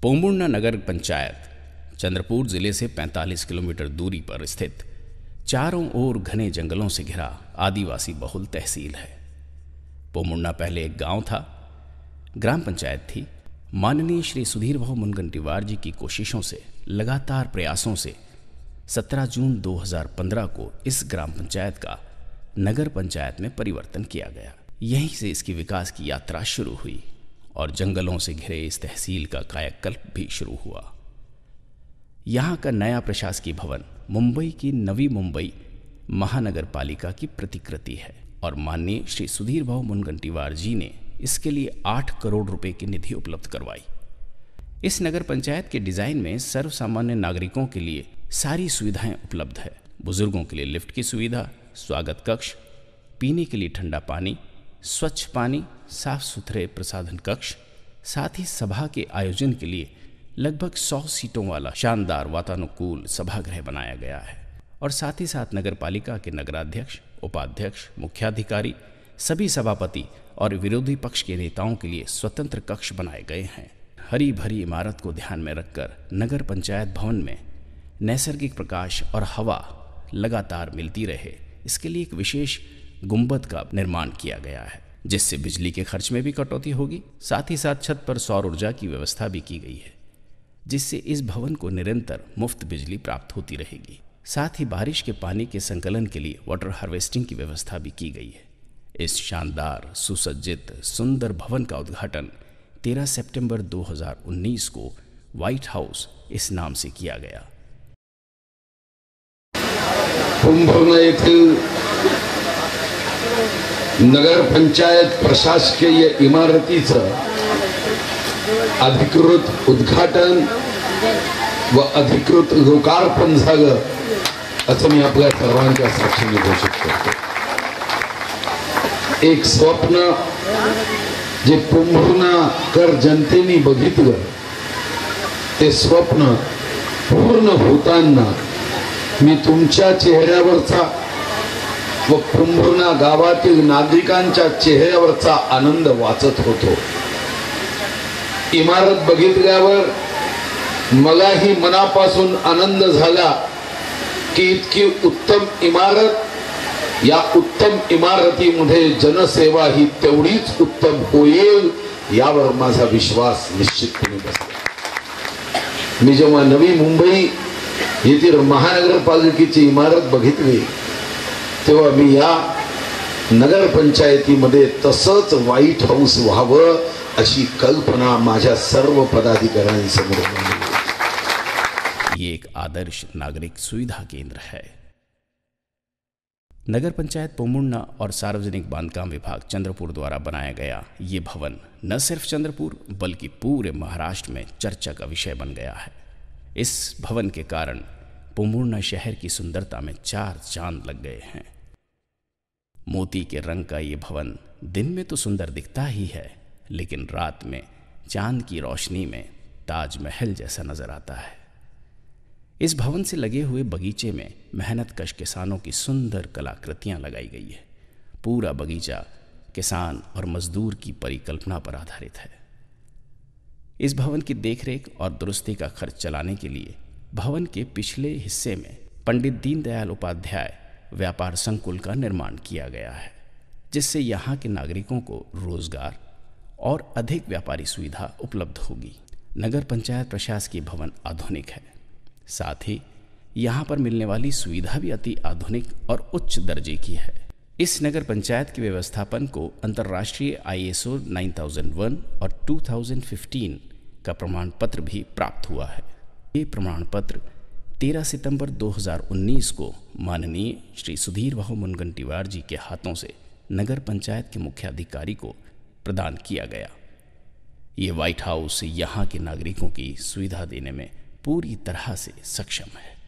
पोमुन्ना नगर पंचायत चंद्रपुर जिले से 45 किलोमीटर दूरी पर स्थित चारों ओर घने जंगलों से घिरा आदिवासी बहुल तहसील है। पोमुन्ना पहले एक गांव था, ग्राम पंचायत थी। माननीय श्री सुधीर भाऊ मुनगंटीवार जी की कोशिशों से, लगातार प्रयासों से 17 जून 2015 को इस ग्राम पंचायत का नगर पंचायत में परिवर्तन किया गया। यहीं से इसकी विकास की यात्रा शुरू हुई और जंगलों से घिरे इस तहसील का कायाकल्प भी शुरू हुआ। यहाँ का नया प्रशासकीय भवन मुंबई की नवी मुंबई महानगर पालिका की प्रतिकृति है और माननीय श्री सुधीर भाऊ मुनगंटीवार जी ने इसके लिए 8 करोड़ रुपए की निधि उपलब्ध करवाई। इस नगर पंचायत के डिजाइन में सर्वसामान्य नागरिकों के लिए सारी सुविधाएं उपलब्ध है। बुजुर्गों के लिए लिफ्ट की सुविधा, स्वागत कक्ष, पीने के लिए ठंडा पानी, स्वच्छ पानी, साफ सुथरे प्रसाधन कक्ष, साथ ही सभा के आयोजन के लिए लगभग 100 सीटों वाला शानदार वातानुकूल सभागृह बनाया गया है। और साथ ही साथ नगर पालिका के नगराध्यक्ष, उपाध्यक्ष, मुख्याधिकारी, सभी सभापति और विरोधी पक्ष के नेताओं के लिए स्वतंत्र कक्ष बनाए गए हैं। हरी भरी इमारत को ध्यान में रखकर नगर पंचायत भवन में नैसर्गिक प्रकाश और हवा लगातार मिलती रहे, इसके लिए एक विशेष गुंबद का निर्माण किया गया है, जिससे बिजली के खर्च में भी कटौती होगी। साथ ही साथ छत पर सौर ऊर्जा की व्यवस्था भी की गई है, जिससे इस भवन को निरंतर मुफ्त बिजली प्राप्त होती रहेगी। साथ ही बारिश के पानी के संकलन के लिए वाटर हार्वेस्टिंग की व्यवस्था भी की गई है। इस शानदार सुसज्जित सुंदर भवन का उद्घाटन 13 सितंबर 2019 को व्हाइट हाउस इस नाम से किया गया। पोमुन्ना येथील नगर पंचायत प्रशासकीय इमारतीचं अधिकृत उद्घाटन व अधिकृत लोकार्पण झालं असं मी आपल्या सर्वांच्या साक्षीने घोषित करतो। एक स्वप्न जे पोमुन्नाकर जनतेने बघितलं, ते स्वप्न पूर्ण होताना मी तुमच्या चेहऱ्यावरचा व पोमुन्ना गावातील नागरिकांच्या चेहऱ्यावरचा आनंद वाचत होतो। इमारत बघितल्यावर मलाही मनापासून आनंद झाला की इतकी उत्तम इमारत, या उत्तम इमारतीमध्ये जनसेवा ही तेवढीच उत्तम होईल यावर माझा विश्वास निश्चितपणे बसला। मी जेव्हा नवी मुंबई येथील महानगरपालिकेची इमारत बघितली, तेव्हा मी या नगर पंचायतीमध्ये तसंच व्हाइट हाऊस व्हावं अशी कल्पना माझ्या सर्व पदाधिकाऱ्यांसमोर मांडली। ये एक आदर्श नागरिक सुविधा केंद्र है। नगर पंचायत पोमुन्ना और सार्वजनिक बांधकाम विभाग चंद्रपुर द्वारा बनाया गया ये भवन न सिर्फ चंद्रपुर बल्कि पूरे महाराष्ट्र में चर्चा का विषय बन गया है। इस भवन के कारण पोमुन्ना शहर की सुंदरता में 4 चांद लग गए हैं। मोती के रंग का ये भवन दिन में तो सुंदर दिखता ही है, लेकिन रात में चांद की रोशनी में ताजमहल जैसा नजर आता है। इस भवन से लगे हुए बगीचे में मेहनतकश किसानों की सुंदर कलाकृतियां लगाई गई है। पूरा बगीचा किसान और मजदूर की परिकल्पना पर आधारित है। इस भवन की देखरेख और दुरुस्ती का खर्च चलाने के लिए भवन के पिछले हिस्से में पंडित दीनदयाल उपाध्याय व्यापार संकुल का निर्माण किया गया है, जिससे यहाँ के नागरिकों को रोजगार और अधिक व्यापारी सुविधा उपलब्ध होगी। नगर पंचायत प्रशासकीय भवन आधुनिक है, साथ ही यहाँ पर मिलने वाली सुविधा भी अति आधुनिक और उच्च दर्जे की है। इस नगर पंचायत के व्यवस्थापन को अंतर्राष्ट्रीय ISO 9001 और 2015 का प्रमाण पत्र भी प्राप्त हुआ है। ये प्रमाण पत्र 13 सितंबर 2019 को माननीय श्री सुधीर भाऊ मुनगंटीवार जी के हाथों से नगर पंचायत के मुख्याधिकारी को प्रदान किया गया। ये व्हाइट हाउस यहाँ के नागरिकों की सुविधा देने में पूरी तरह से सक्षम है।